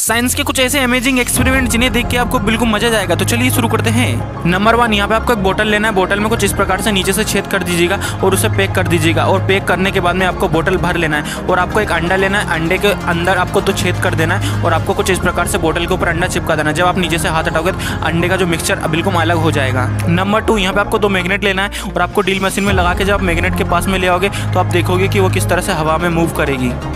Science के कुछ ऐसे अमेजिंग एक्सपेरिमेंट जिन्हें देख के आपको बिल्कुल मजा जाएगा। तो चलिए शुरू करते हैं। नंबर 1, यहाँ पे आपको एक बोतल लेना है। बोतल में कुछ इस प्रकार से नीचे से छेद कर दीजिएगा और उसे पैक कर दीजिएगा। और पैक करने के बाद में आपको बोतल भर लेना है और आपको एक अंडा लेना है। अंडे के अंदर आपको 2 छेद कर देना है और आपको कुछ इस प्रकार से बोतल के ऊपर अंडा चिपका देना है। जब आप नीचे से हाथ हटाओगे तो अंडे का जो मिक्सचर बिल्कुल अलग हो जाएगा। नंबर 2, यहाँ पे आपको 2 मैग्नेट लेना है और आपको ड्रिल मशीन में लगा के जब आप मैग्नेट के पास में ले आओगे तो आप देखोगे कि वो किस तरह से हवा में मूव करेगी।